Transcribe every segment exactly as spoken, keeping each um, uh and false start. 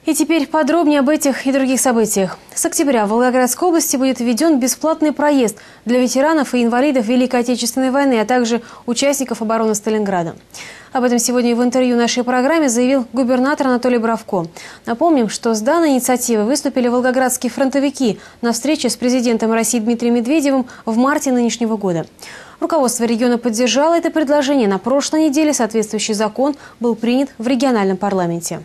И теперь подробнее об этих и других событиях. С октября в Волгоградской области будет введен бесплатный проезд для ветеранов и инвалидов Великой Отечественной войны, а также участников обороны Сталинграда. Об этом сегодня в интервью нашей программе заявил губернатор Анатолий Бравко. Напомним, что с данной инициативой выступили волгоградские фронтовики на встрече с президентом России Дмитрием Медведевым в марте нынешнего года. Руководство региона поддержало это предложение. На прошлой неделе соответствующий закон был принят в региональном парламенте.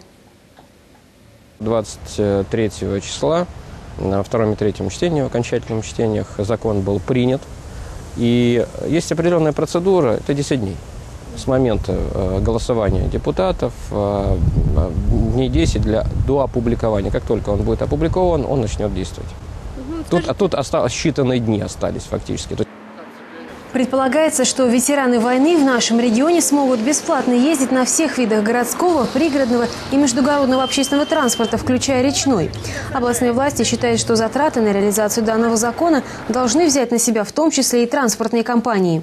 двадцать третьего числа на втором и третьем чтении, в окончательном чтениях, закон был принят. И есть определенная процедура, это десять дней. С момента голосования депутатов, дней десять для, до опубликования. Как только он будет опубликован, он начнет действовать. Угу, тут, а тут осталось, считанные дни остались фактически. Предполагается, что ветераны войны в нашем регионе смогут бесплатно ездить на всех видах городского, пригородного и междугородного общественного транспорта, включая речной. Областные власти считают, что затраты на реализацию данного закона должны взять на себя в том числе и транспортные компании.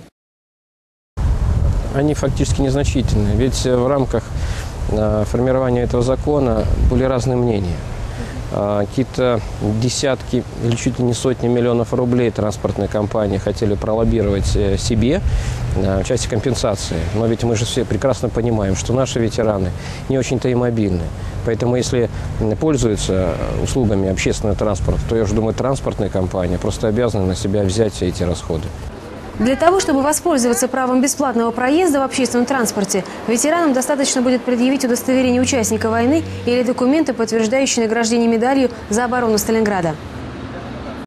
Они фактически незначительны, ведь в рамках формирования этого закона были разные мнения. Какие-то десятки или чуть ли не сотни миллионов рублей транспортные компании хотели пролоббировать себе в части компенсации. Но ведь мы же все прекрасно понимаем, что наши ветераны не очень-то и мобильны. Поэтому если пользуются услугами общественного транспорта, то, я уже думаю, транспортные компании просто обязаны на себя взять все эти расходы. Для того, чтобы воспользоваться правом бесплатного проезда в общественном транспорте, ветеранам достаточно будет предъявить удостоверение участника войны или документы, подтверждающие награждение медалью за оборону Сталинграда.